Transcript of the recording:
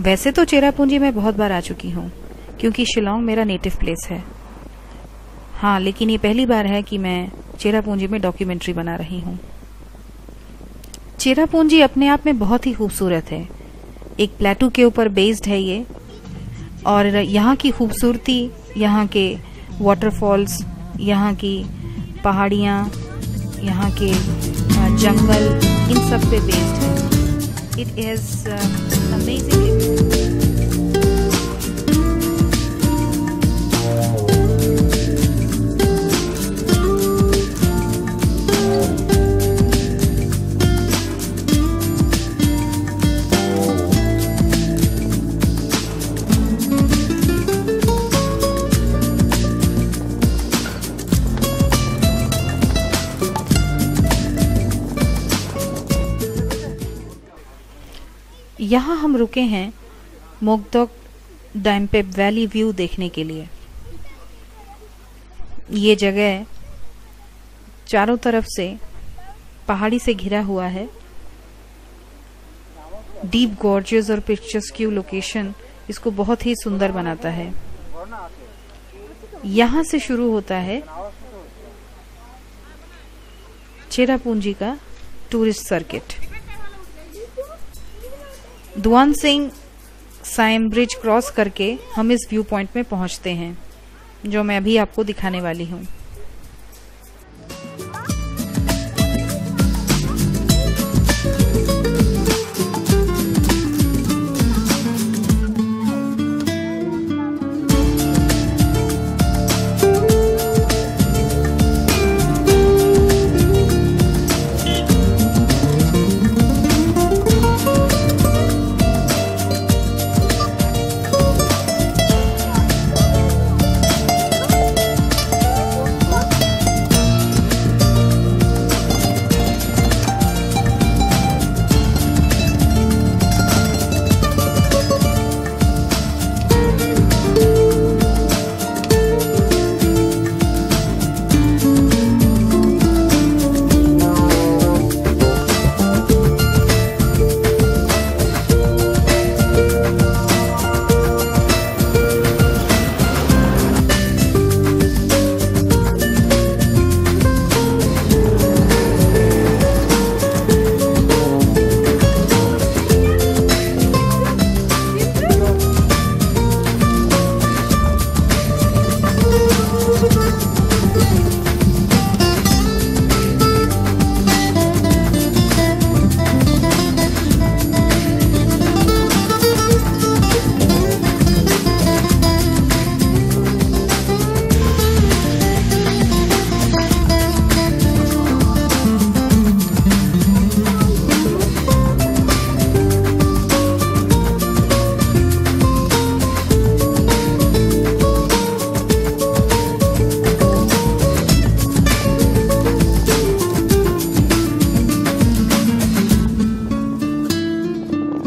वैसे तो चेरापूंजी मैं बहुत बार आ चुकी हूँ क्योंकि शिलोंग मेरा नेटिव प्लेस है। हाँ, लेकिन ये पहली बार है कि मैं चेरापूंजी में डॉक्यूमेंट्री बना रही हूँ। चेरापूंजी अपने आप में बहुत ही खूबसूरत है। एक प्लेटू के ऊपर बेस्ड है ये, और यहाँ की खूबसूरती, यहाँ के वाटरफॉल्स, यहाँ की पहाड़ियाँ, यहाँ के जंगल, इन सब पे बेस्ड है। It is amazing. यहाँ हम रुके हैं मोकदोक डाइम्पेप वैली व्यू देखने के लिए। ये जगह चारों तरफ से पहाड़ी से घिरा हुआ है। डीप गॉर्जियस और पिक्चर्स्क्यू लोकेशन इसको बहुत ही सुंदर बनाता है। यहाँ से शुरू होता है चेरापूंजी का tourist circuit. Duan Singh Syiem bridge cross करके हम इस व्यू पॉइंट में पहुंचते हैं, जो मैं अभी आपको दिखाने वाली हूँ।